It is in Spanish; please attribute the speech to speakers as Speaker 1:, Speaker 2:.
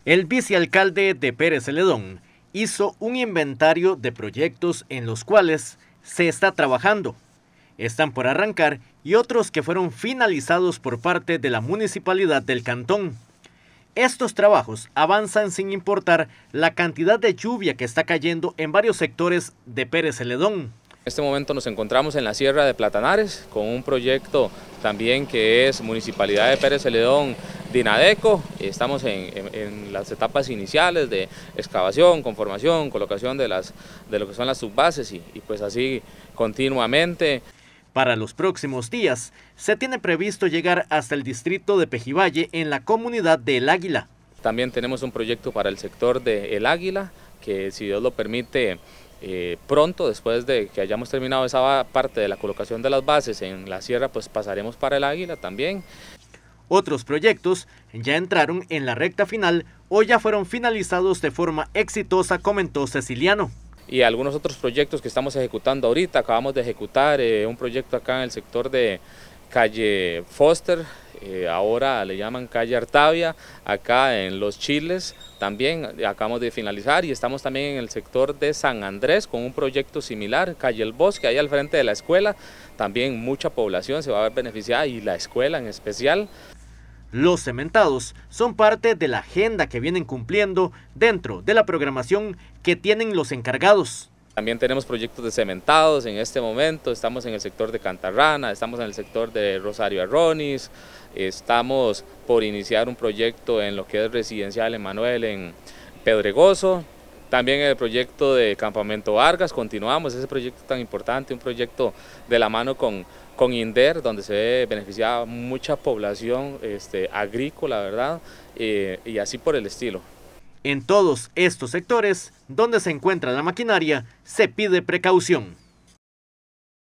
Speaker 1: El vicealcalde de Pérez Celedón hizo un inventario de proyectos en los cuales se está trabajando. Están por arrancar y otros que fueron finalizados por parte de la municipalidad del cantón. Estos trabajos avanzan sin importar la cantidad de lluvia que está cayendo en varios sectores de Pérez Celedón.
Speaker 2: En este momento nos encontramos en la Sierra de Platanares con un proyecto también que es Municipalidad de Pérez Celedón, Dinadeco. Estamos en las etapas iniciales de excavación, conformación, colocación de lo que son las subbases y pues así continuamente.
Speaker 1: Para los próximos días, se tiene previsto llegar hasta el distrito de Pejivalle en la comunidad de El Águila.
Speaker 2: También tenemos un proyecto para el sector de El Águila, que si Dios lo permite, pronto, después de que hayamos terminado esa parte de la colocación de las bases en la sierra, pues pasaremos para El Águila también.
Speaker 1: Otros proyectos ya entraron en la recta final o ya fueron finalizados de forma exitosa, comentó Ceciliano.
Speaker 2: Y algunos otros proyectos que estamos ejecutando ahorita. Acabamos de ejecutar un proyecto acá en el sector de calle Foster, ahora le llaman calle Artavia, acá en Los Chiles también acabamos de finalizar, y estamos también en el sector de San Andrés con un proyecto similar, calle El Bosque, ahí al frente de la escuela, también mucha población se va a ver beneficiada y la escuela en especial.
Speaker 1: Los cementados son parte de la agenda que vienen cumpliendo dentro de la programación que tienen los encargados.
Speaker 2: También tenemos proyectos de cementados en este momento, estamos en el sector de Cantarrana, estamos en el sector de Rosario Arronis, estamos por iniciar un proyecto en lo que es residencial Emanuel en Pedregoso, también en el proyecto de Campamento Vargas, continuamos ese proyecto tan importante, un proyecto de la mano con INDER, donde se ve beneficiada mucha población agrícola, ¿verdad? Y así por el estilo.
Speaker 1: En todos estos sectores donde se encuentra la maquinaria, se pide precaución.